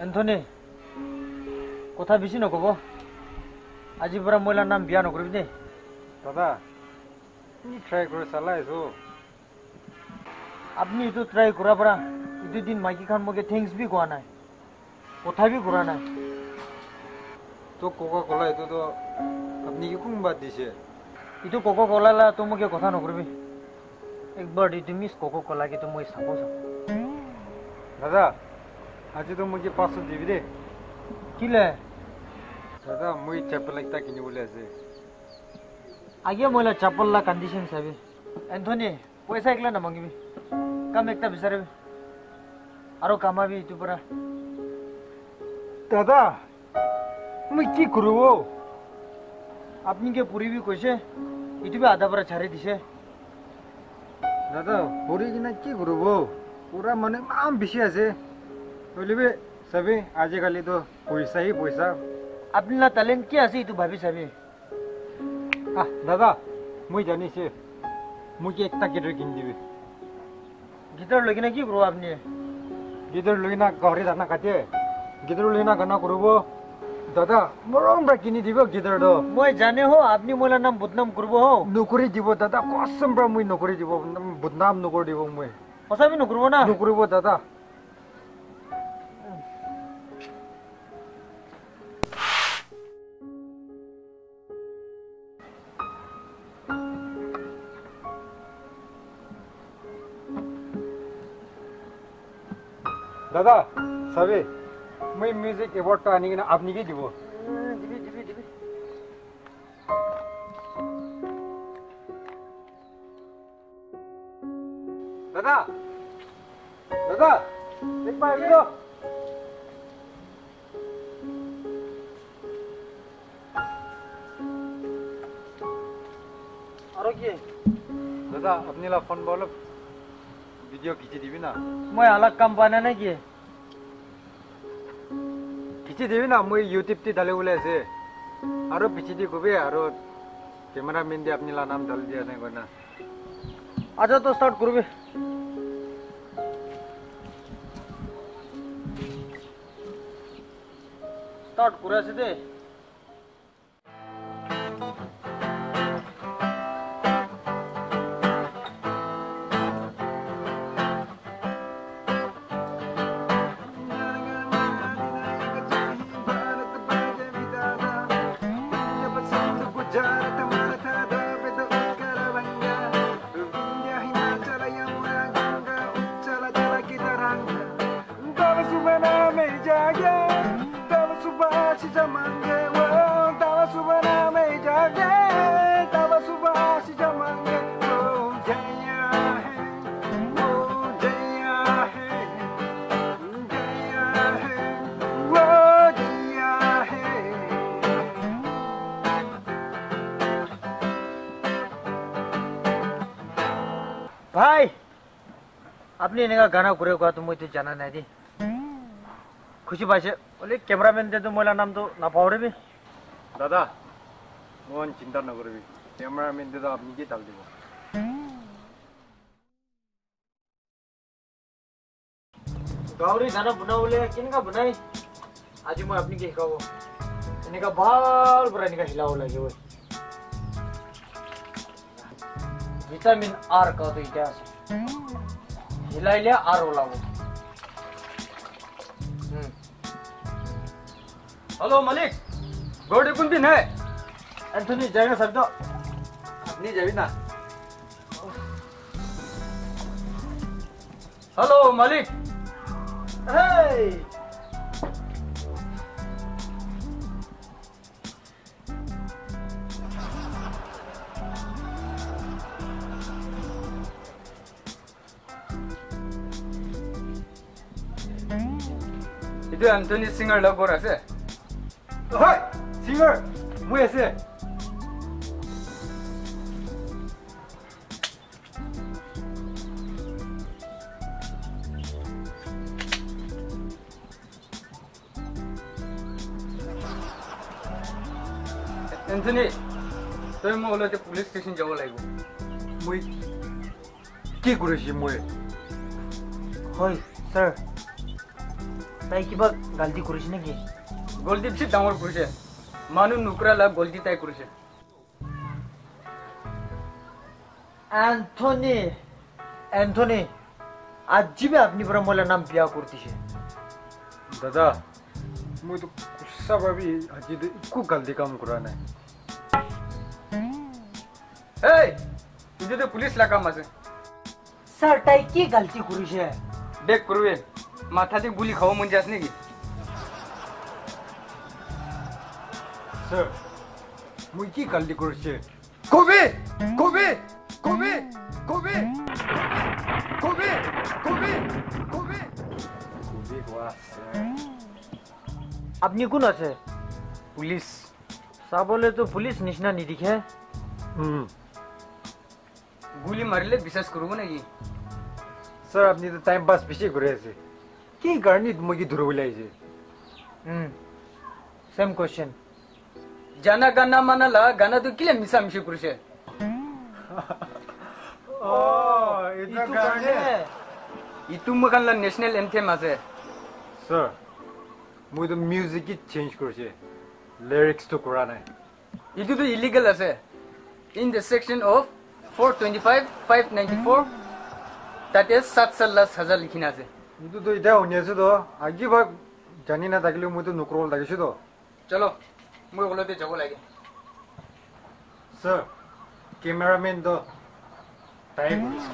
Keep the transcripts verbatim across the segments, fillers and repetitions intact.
Anthony কথা বেশি নকব আজি পৰা মইলাৰ নাম বিয়া নকৰিবি দেই দাদা তুমি ট্রাই করে চালাইছো আপনি এইটো ট্রাই কৰা পৰা ইটো দিন মাইকী খান মোক থ্যাঙ্কস বি কোৱা নাই কথা বি কৰা নাই তো কোকা কোলা এটো তো আপনি কি কোন বাদ দিছে ইটো কোকা কোলা তো মোক কথা নকৰিবি একবাৰ ইটো মিস কোকা কোলা কি তো মই চাব চাব দাদা আজি তো মোক পাঁচশো দিবি দে কিলে দাদা মই চেপেল একটা কিনিবলে আছে আগে মইলা চাপল্লা কন্ডিশন চাবি এন্থনি পয়সা একলা নামাগিবি কাম একটা বিচাৰিবি আৰু কামাবি ইটো পৰা দাদা মই কি করব আপনি কে পুরিবি কইছে ইটুবি আধা পৰা ছাড়ি দিছে দাদা পরি কিনা কি করব পুরা মানে আম বেশি আছে বলিবে সবে আজিকালি তো পয়সাই পয়সা আপনি না ট্যালেন্ট কি আছে ইটু ভাবি চাবি আহ দাদা মই জানিছে মোক একটা গিটার কিন দিবি গিটার লই কিনা কি করব আপনি গিটার লই না ঘরে দানা কাটে গিটার লই না গানা করব দাদা মরমরা কিনি দিব গিটার দো মই জানে হো আপনি মোলা নাম বদনাম করব হো নকরি দিব দাদা কসম ব্রা মই নকরি দিব বদনাম নকরি দিব মই হসাবি নকরব না নকরিব দাদা দাদা সবে মই মিউজিক অ্যাওয়ার্ডটা আনি কিনা আপনি কি দিব দিবি দিবি দিবি দাদা দাদা একবার এলো আর কি দাদা আপনি লা ফোন বলো ভিডিও খিচে দিবি না মই আলাগ কাম পানা নাই কি খিচে দিবি না মই ইউটিউব তে ডালে বলে আছে আর পিছে দি কবে আর ক্যামেরাম্যান দিয়ে আপনি লা নাম ডাল দিয়া নাই কই না আচ্ছা তো স্টার্ট করবি স্টার্ট করে আছে দে ভাই আপনি এনেকা গানা করে কোৱা তো মই তো জানা নাই দি খুশি পাইছে বলে ক্যামেরাম্যান দে তো মইলা নাম তো না পাওরিবি দাদা মন চিন্তা না করবি ক্যামেরাম্যান দে তো আপনি কি ডাল দিব গাউরি গানা বনাবলে কেনেকা বনাই আজি মই আপনি কি শিকাব এনেকা ভাল পৰা এনেকা হিলাব লাগিব ভিটামিন আর কত এটা আছে হিলাইলে আর ওলাব হুম हेलो मालिक गोड़ी कुन दिन है एंथनी जाएगा सब तो अपनी जाबी ना हेलो मालिक हे itu Anthony singer logo আছে হয় singer মই আছে Anthony তই মই ওলাতে পুলিশ স্টেশন যাব লাগিব মই কি কৰিছি মই হয় স্যার তাই কিবা গালতি কৰিছে নেকি? গলতি বেছি ডাঙৰ কৰিছে, মানুহ নুকুৰালা গলতি তাই কৰিছে। এন্থনি এন্থনি আজিবে আপনি পৰা মোলা নাম বিয়া কৰিছে। দাদা মই তো কুছা ভাবি আজি একো গালতি কাম কৰা নাই। এই তুই তো পুলিশ লাগাম আছে। স্যার তাই কি গালতি কৰিছে? দেখ করবে মাথাতে গুলি খাওয়া মন যাস নাকি? স্যার মই কি গালতি কৰিছে? কবি কবি কবি কবি কবি কবি কবি কবি কোৱা স্যার। আপনি কোন আছে? পুলিশ। চাবলে তো পুলিশ নিচিনা নিদিখে। হুম গুলি মারিলে বিশ্বাস করবো নাকি? স্যার আপনি তো টাইম পাস বেশি করে আছে, কি কারণে মই কি ধরে বলে আইছে? Hmm same question. জানা গানা মানালা গানা তো কিলে মিশা মিশি করছে। ও এটা কারণে ইতু মকানলা ন্যাশনাল এন্থেম আছে। স্যার মই তো মিউজিক কি চেঞ্জ করছে, লিরিক্স তো করা নাই। ইতু তো ইলিগাল আছে। In the section of four twenty-five five ninety-four তাতে সাত সাল্লাস হাজার লিখিনা আছে। কিন্তু তো এটা শুনি আছো তো, আগে ভাগ জানি না থাকিলেও মই তো নকরব লাগিছে তো। চলো মই ওগুলোতে যাব লাগে। স্যার ক্যামেরাম্যান তো তাই করেছে।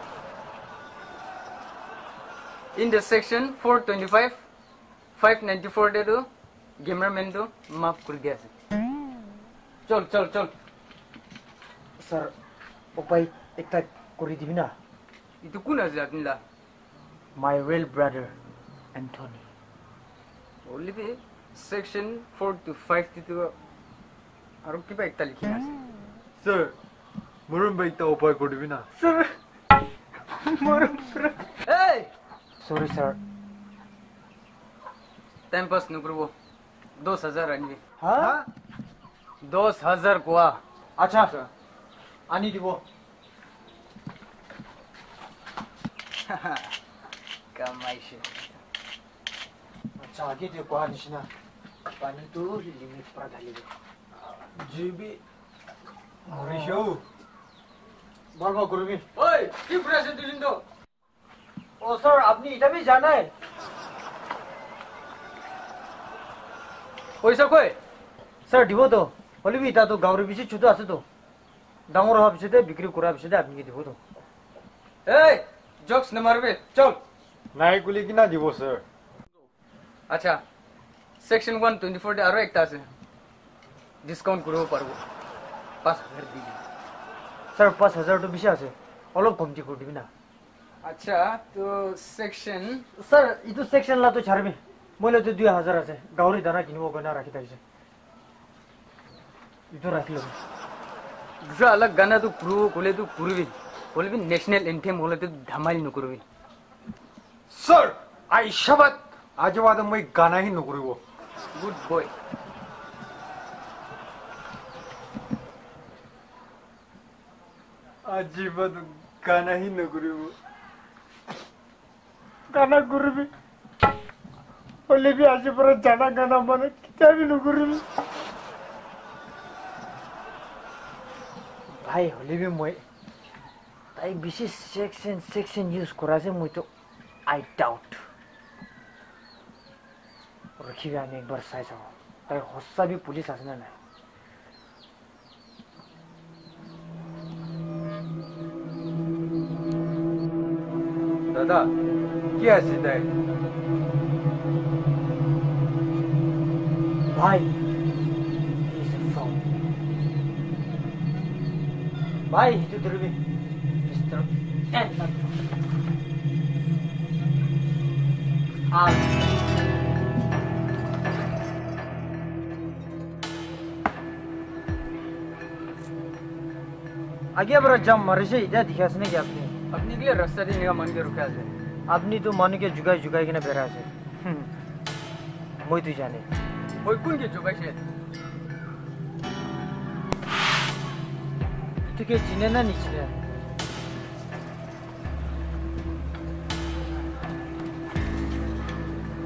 In the section four twenty-five five ninety-four দে তো ক্যামেরাম্যান তো মাফ করে দিয়েছে। চল চল চল। স্যার উপায় একটা করে দিবি না? ইতু কোন আছে আপনিলা? My real brother Anthony. ওলিতে সেকশন four to five তো আর কিবা একটা লিখিনা আছে। স্যার মরুন ভাই তো উপায় করে দিবি না? স্যার মরুন। এই সরি স্যার। টাইম পাস ন করবো, দশ হাজার আনবি। হ্যাঁ দশ হাজার কোয়া। আচ্ছা আনি দিব। কামাইছে। আচ্ছা আগে দিয়ে কোয়া নিচিনা পানি তো লিমিট পৰা ঢালিব। জিবি মরিশও বলবা করবি। ওই কি প্রেসে দুদিন তো? ও স্যার আপনি এটা भी জানা है? পয়সা কই? স্যার দিব তো, হলে বি এটা তো গাঁৱৰ বেছি ছোট আছে তো, ডাঙৰ হোৱাৰ পিছতে বিক্ৰী কৰাৰ পিছতে আপনি দিব তো। এই জোকস না মারবে, চল। নাই গুলি কিনা দিব স্যার। আচ্ছা সেকশন one twenty-four দে আরো একটা আছে, ডিসকাউন্ট করব পারবো, পাঁচ হাজার দিবি। স্যার পাঁচ হাজার তো বেশি আছে, অলপ কমতি কৰি দিবি না? আচ্ছা তো সেকশন স্যার ইটো সেকশন লা তো ছাড়বি, মইলে তো দুই হাজার আছে, গাঁৱৰী দানা কিনিব গনা ৰাখি থাকিছে, ইটো ৰাখি লবি। দুসরা अलग গানা তো পুরো কোলে তো করবি, বলবি ন্যাশনাল এন্থেম হলে তো ধামালি ন করবি। স্যার আই শপথ আজ বাদ মই গানা হি নকৰিব। Good boy. আজি বাদ গানা হি নকৰিব। গানা কৰিবি হলে বি আজি পৰা জানা গানা মানে কিতাবি নকৰিবি। ভাই হলে বি মই তাই বেশি সেকশন সেকশন ইউজ করা আছে, মই তো আই ডাউট। রখিবি আমি একবার চাই চাও তাই সঁচা বি পুলিশ আছে না নাই। দাদা কি আছে তাই? ভাই ভাই itu terlebih Mister Enak ah आगे बड़ा जम मर से इधर दिखा सने क्या आपने अपने के लिए रास्ता देने का मन के रुका है। आपने तो मान के जुगाई जुगाई के ना बेरा से मैं तो जाने ওই কোন কি জোগাই সে? तो क्या चिने ना नहीं चिने?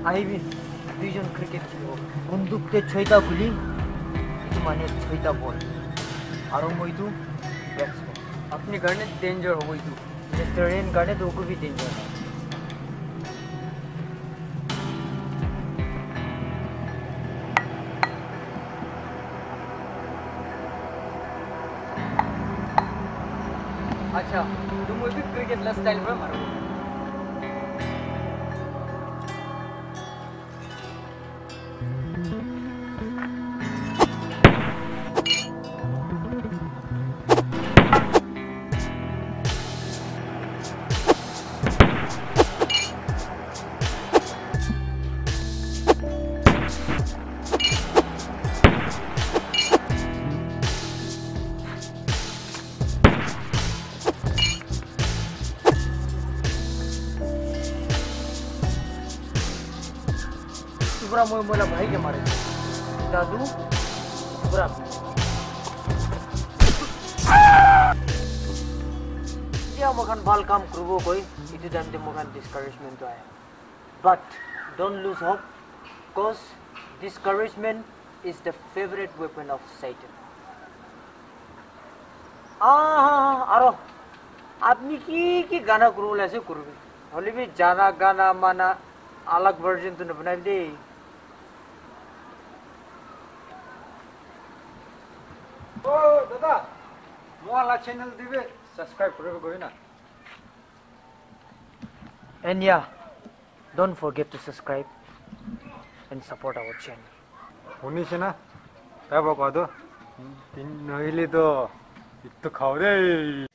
आइबी दुईजन क्रिकेट खेलिब बन्दुकते ছয়টা গুলি इतु माने ছয়টা বল आरो मइतु बैट्समैन अपनी घर ने डेंजर हो गई तू मिस्टर रेन गाने तो को भी डेंजर है अच्छा तुम भी क्रिकेट ला स्टाइल में मारो पूरा मोय मोला भाई के मारे दादू पूरा या मखान बाल काम करबो कोई इतु टाइम ते मखान डिस्करेजमेंट तो आया but don't lose hope cause discouragement is the favorite weapon of Satan ah aro আপনি কি কি গানা করুল আছে করবে হলে भी জানা গানা মানা अलग वर्जन तो न बना दे ओ दादा मोला चैनल दिबे सब्सक्राइब करबे गयो ना and yeah don't forget to subscribe and support our channel শুনিছে না তারপর কত তিন নইলে তো একটু খাও রে